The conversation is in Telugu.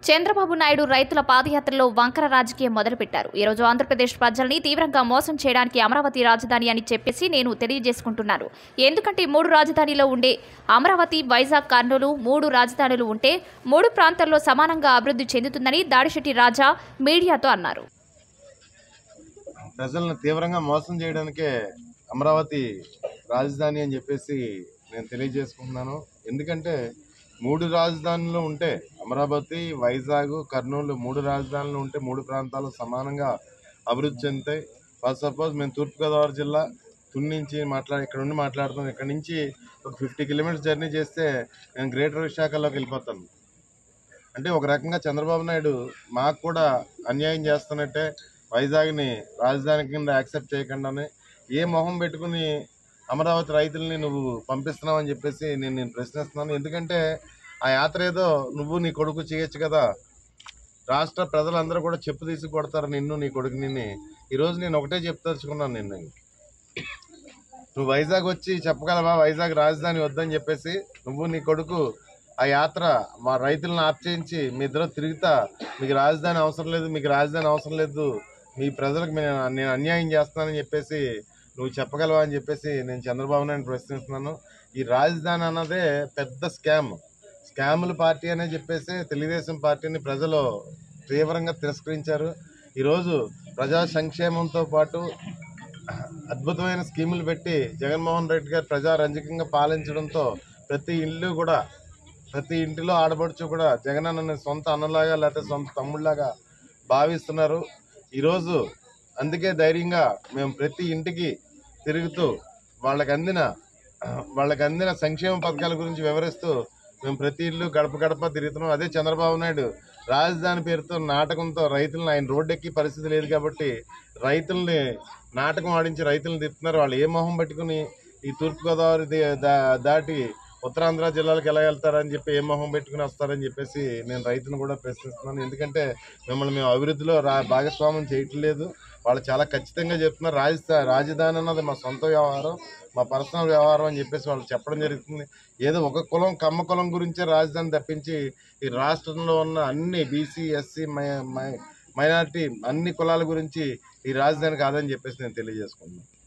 చంద్రబాబు నాయుడు రైతుల పాదయాత్రలో వంకర రాజకీయం మొదలుపెట్టారు. ఈ రోజు ఆంధ్రప్రదేశ్ ప్రజల్ని తీవ్రంగా మోసం చేయడానికి అమరావతి రాజధాని అని చెప్పేసి నేను తెలియజేసుకుంటున్నాను. ఎందుకంటే 3 రాజధానిలో ఉండే అమరావతి, వైజాగ్, కర్నూలు 3 రాజధానులు ఉంటే 3 ప్రాంతాల్లో సమానంగా అభివృద్ధి చెందుతుందని దాడిశెట్టి రాజా మీడియాతో అన్నారు. ప్రజలను తీవ్రంగా మోసం చేయడానికే అమరావతి రాజధాని అని చెప్పేసి నేను తెలియజేసుకుంటున్నాను. ఎందుకంటే 3 రాజధానులు ఉంటే అమరావతి, వైజాగ్, కర్నూలు 3 రాజధానులు ఉంటే 3 ప్రాంతాలు సమానంగా అభివృద్ధి చెందుతాయి. ఫస్ట్ సపోజ్ మేము తూర్పుగోదావరి జిల్లా తుని నుంచి ఇక్కడ నుండి మాట్లాడుతున్నాం. ఇక్కడ నుంచి ఒక 50 కిలోమీటర్స్ జర్నీ చేస్తే నేను గ్రేటర్ విశాఖలోకి వెళ్ళిపోతాను. అంటే ఒక రకంగా చంద్రబాబు నాయుడు మాకు కూడా అన్యాయం చేస్తున్నట్టే. వైజాగ్ని రాజధాని కింద యాక్సెప్ట్ చేయకుండానే ఏ మొహం పెట్టుకుని అమరావతి రైతుల్ని నువ్వు పంపిస్తున్నావు అని చెప్పేసి నేను ప్రశ్నిస్తున్నాను. ఎందుకంటే ఆ యాత్ర ఏదో నువ్వు నీ కొడుకు చేయొచ్చు కదా. రాష్ట్ర ప్రజలందరూ కూడా చెప్పు తీసి కొడతారు నిన్ను, నీ కొడుకుని. ఈరోజు నేను ఒకటే చెప్తలుచుకున్నాను, నువ్వు వైజాగ్ వచ్చి చెప్పగలవా వైజాగ్ రాజధాని వద్దని చెప్పేసి? నువ్వు నీ కొడుకు ఆ యాత్ర మా రైతులను ఆర్చేయించి మీ ఇద్దరు తిరుగుతా మీకు రాజధాని అవసరం లేదు, మీ ప్రజలకు నేను అన్యాయం చేస్తున్నానని చెప్పేసి నువ్వు చెప్పగలవా అని చెప్పేసి నేను చంద్రబాబు నాయుడు ప్రశ్నిస్తున్నాను. ఈ రాజధాని అన్నదే పెద్ద స్కాముల పార్టీ అనే చెప్పేసి తెలుగుదేశం పార్టీని ప్రజలు తీవ్రంగా తిరస్కరించారు. ఈరోజు ప్రజా సంక్షేమంతో పాటు అద్భుతమైన స్కీములు పెట్టి జగన్మోహన్ రెడ్డి గారు ప్రజారంజకంగా పాలించడంతో ప్రతి ఇంటిలో ఆడపడుచు కూడా జగనన్నని సొంత అన్నలాగా లేకపోతే సొంత తమ్ముళ్లాగా భావిస్తున్నారు. ఈరోజు అందుకే ధైర్యంగా మేము ప్రతి ఇంటికి తిరుగుతూ వాళ్ళకి అందిన సంక్షేమ పథకాల గురించి వివరిస్తూ మేము ప్రతి ఇల్లు గడప తిరుగుతున్నాం. అదే చంద్రబాబు నాయుడు రాజధాని పేరుతో నాటకంతో రైతులను, ఆయన రోడ్డెక్కి పరిస్థితి లేదు కాబట్టి రైతుల్ని నాటకం ఆడించి రైతులను తిప్పుతున్నారు. వాళ్ళు ఏ మొహం పట్టుకుని ఈ తూర్పుగోదావరి దాటి ఉత్తరాంధ్ర జిల్లాలకు ఎలా వెళ్తారని చెప్పి ఏ మొహం పెట్టుకుని వస్తారని చెప్పేసి నేను రైతును కూడా ప్రశ్నిస్తున్నాను. ఎందుకంటే మిమ్మల్ని మేము అభివృద్ధిలో భాగస్వామ్యం చేయట్లేదు. వాళ్ళు చాలా ఖచ్చితంగా చెప్తున్నారు రాజధాని అన్నది మా సొంత వ్యవహారం, మా పర్సనల్ వ్యవహారం అని చెప్పేసి వాళ్ళు చెప్పడం జరుగుతుంది. ఏదో ఒక కులం, కమ్మ కులం గురించే రాజధాని తప్పించి ఈ రాష్ట్రంలో ఉన్న అన్ని బీసీ, ఎస్సీ, మైనారిటీ అన్ని కులాల గురించి ఈ రాజధాని కాదని చెప్పేసి నేను తెలియజేసుకుంటున్నాను.